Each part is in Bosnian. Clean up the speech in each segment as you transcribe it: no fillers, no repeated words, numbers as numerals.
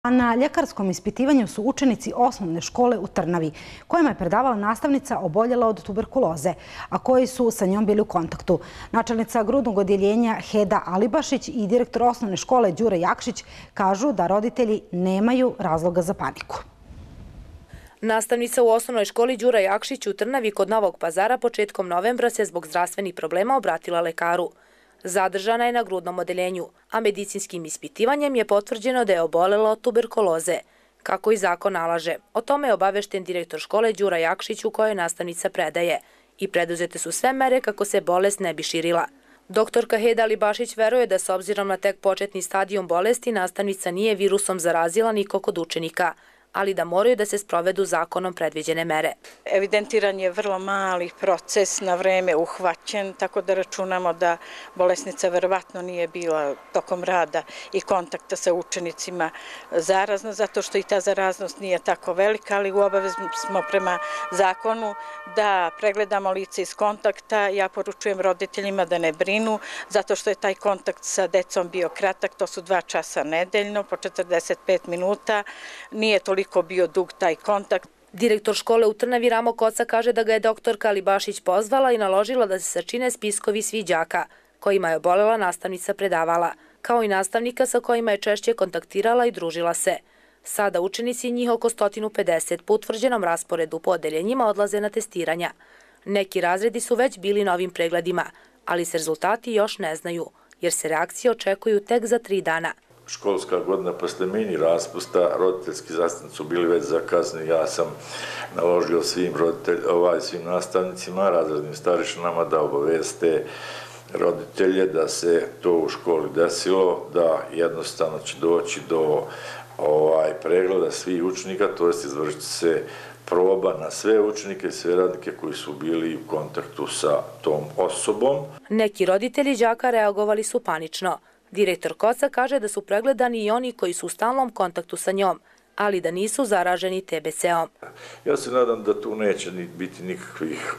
Na ljekarskom ispitivanju su učenici osnovne škole u Trnavi, kojima je predavala nastavnica oboljela od tuberkuloze, a koji su sa njom bili u kontaktu. Načelnica grudnog odjeljenja Heda Alibašić i direktor osnovne škole Đura Jakšić kažu da roditelji nemaju razloga za paniku. Nastavnica u osnovnoj školi Đura Jakšić u Trnavi kod Novog Pazara početkom novembra se zbog zdravstvenih problema obratila lekaru. Zadržana je na grudnom odeljenju, a medicinskim ispitivanjem je potvrđeno da je obolela od tuberkuloze, kako i zakon nalaže. O tome je obavešten direktor škole Đura Jakšić u kojoj nastavnica predaje i preduzete su sve mere kako se bolest ne bi širila. Doktorka Heda Alibašić veruje da s obzirom na tek početni stadijum bolesti nastavnica nije virusom zarazila nikog od učenika, ali da moraju da se sprovedu zakonom predviđene mere. Evidentiran je vrlo mali proces, na vreme uhvaćen, tako da računamo da bolesnica verovatno nije bila tokom rada i kontakta sa učenicima zarazna, zato što i ta zaraznost nije tako velika, ali u obavezu smo prema zakonu da pregledamo lice iz kontakta. Ja poručujem roditeljima da ne brinu, zato što je taj kontakt sa decom bio kratak, to su 2 časa nedeljno, po 45 minuta, nije toliko bio dug taj kontakt. Direktor škole u Trnavi Ramo Koca kaže da ga je doktorka Alibašić pozvala i naložila da se sačine spiskovi svih đaka kojima je obolela nastavnica predavala, kao i nastavnika sa kojima je češće kontaktirala i družila se. Sada učenici, njih oko 150, po utvrđenom rasporedu po odeljenjima odlaze na testiranja. Neki razredi su već bili na ovim pregledima, ali se rezultati još ne znaju, jer se reakcije očekuju tek za 3 dana. Školska godina posle mini raspusta, roditeljski sastanci su bili već zakazani. Ja sam naložio svim nastavnicima, razrednim starešinama da obaveste roditelje da se to u školi desilo, da jednostavno će doći do pregleda svih učenika, to jest izvršiti se proba na sve učenike i sve radnike koji su bili u kontaktu sa tom osobom. Neki roditelji đaka reagovali su panično. Direktor Koca kaže da su pregledani i oni koji su u stalnom kontaktu sa njom, ali da nisu zaraženi TBC-om. Ja se nadam da tu neće biti nikakvih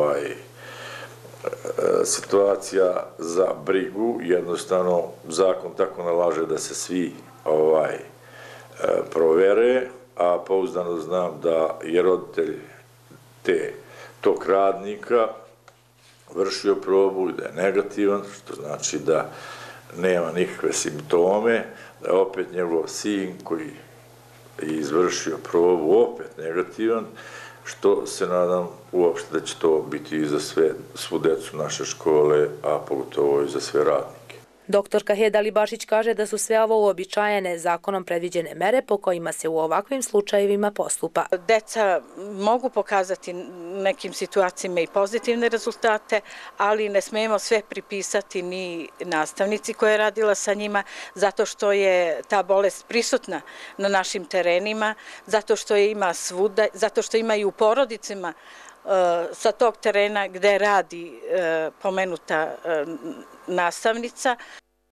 situacija za brigu. Jednostavno, zakon tako nalaže da se svi provere, a pouzdano znam da je roditelj tog radnika vršio probu i da je negativan, što znači da nema nikakve simptome, da je opet njegov sin koji je izvršio probu opet negativan, što se nadam uopšte da će to biti i za svu decu naše škole, a pogotovo i za sve radnike. Doktorka Heda Alibašić kaže da su sve ovo uobičajene zakonom predviđene mere po kojima se u ovakvim slučajevima postupa. Deca mogu pokazati nekim situacijama i pozitivne rezultate, ali ne smemo sve pripisati ni nastavnici koja je radila sa njima, zato što je ta bolest prisutna na našim terenima, zato što je ima svuda, zato što ima i u porodicama sa tog terena gde radi pomenuta nastavnica.